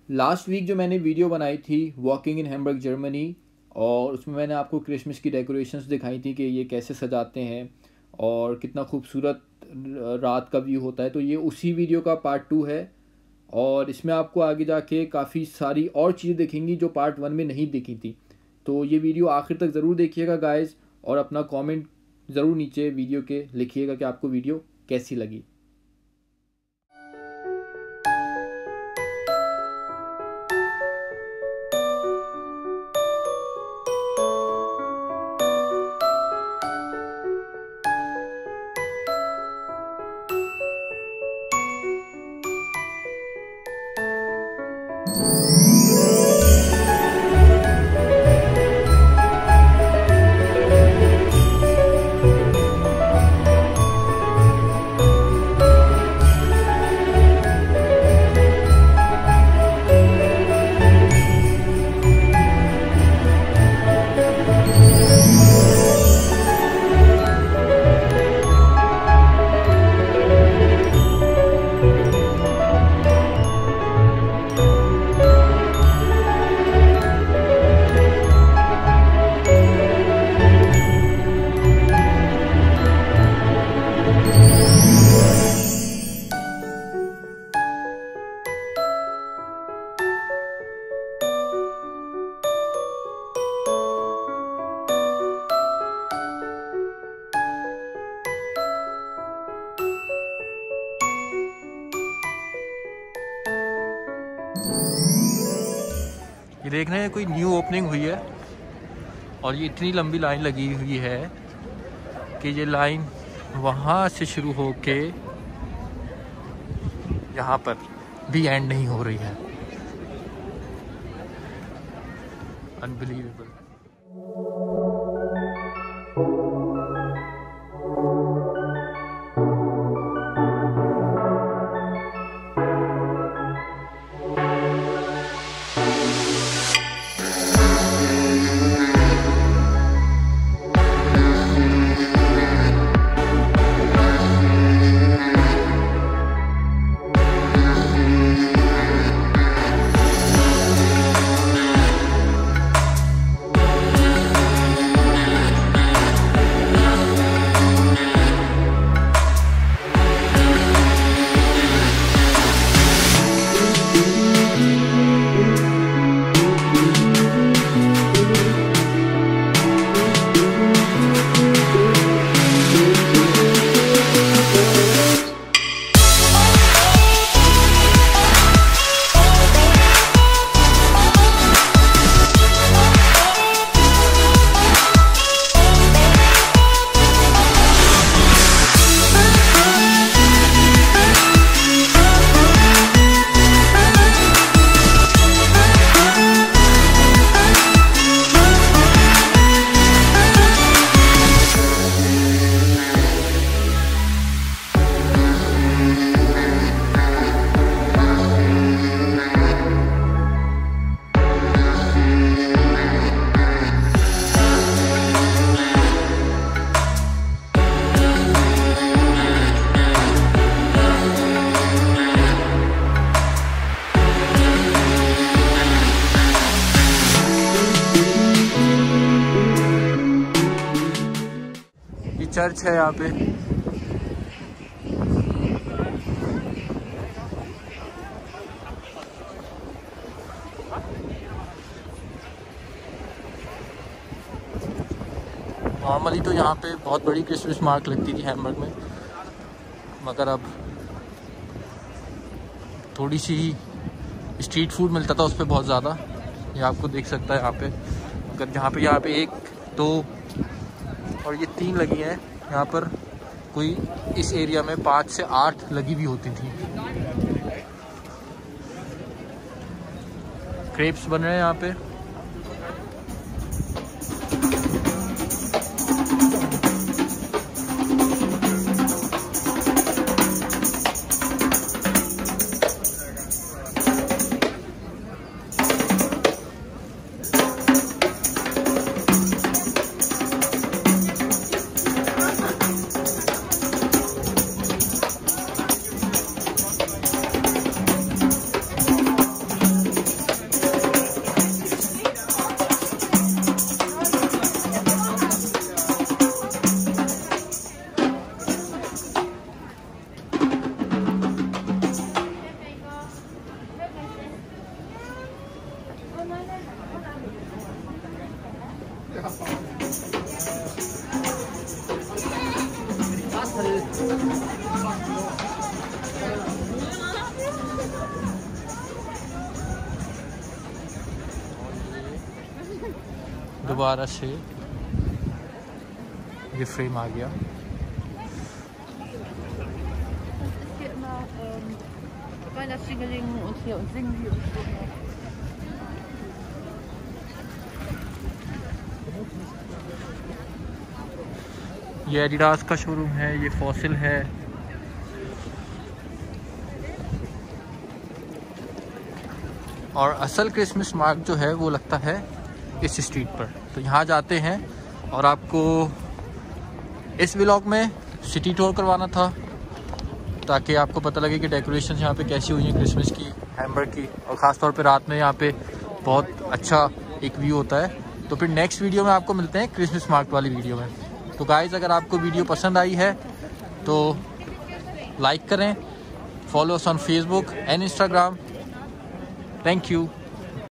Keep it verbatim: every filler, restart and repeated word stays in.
Last week जो मैंने video बनाई थी वॉकिंग इन हैम्बर्ग जर्मनी, और उसमें मैंने आपको क्रिसमस की डेकोरेशंस दिखाई थी कि ये कैसे सजाते हैं और कितना खूबसूरत रात का व्यू होता है। तो ये उसी वीडियो का पार्ट टू है, और इसमें आपको आगे जाके काफ़ी सारी और चीज़ें दिखेंगी जो पार्ट वन में नहीं दिखी थी। तो ये वीडियो आखिर तक ज़रूर देखिएगा गाइस, और अपना कमेंट ज़रूर नीचे वीडियो के लिखिएगा कि आपको वीडियो कैसी लगी। ये देख रहे हैं कोई न्यू ओपनिंग हुई है, और ये इतनी लंबी लाइन लगी हुई है कि ये लाइन वहाँ से शुरू होके यहाँ पर भी एंड नहीं हो रही है। अनबिलीवेबल। चर्च है यहाँ पे। नॉर्मली तो यहाँ पे बहुत बड़ी क्रिसमस मार्क लगती थी हैम्बर्ग में, मगर अब थोड़ी सी स्ट्रीट फूड मिलता था उस पर बहुत ज़्यादा। ये आपको देख सकता है यहाँ पे, अगर जहाँ पे यहाँ पे एक दो और ये तीन लगी हैं, यहाँ पर कोई इस एरिया में पाँच से आठ लगी भी होती थी। क्रेप्स बन रहे हैं यहाँ पे। दोबारा से ये फ्रेम आ गया। ये एडिडास का शोरूम है, ये फॉसिल है। और असल क्रिसमस मार्क जो है वो लगता है इस स्ट्रीट पर। तो यहाँ जाते हैं और आपको इस व्लॉग में सिटी टूर करवाना था ताकि आपको पता लगे कि डेकोरेशन यहाँ पे कैसी हुई है क्रिसमस की, हैम्बर्ग की, और ख़ास तौर पे रात में यहाँ पे बहुत अच्छा एक व्यू होता है। तो फिर नेक्स्ट वीडियो में आपको मिलते हैं क्रिसमस मार्केट वाली वीडियो में। तो गाइज़, अगर आपको वीडियो पसंद आई है तो लाइक करें, follow us on Facebook and Instagram. Thank you.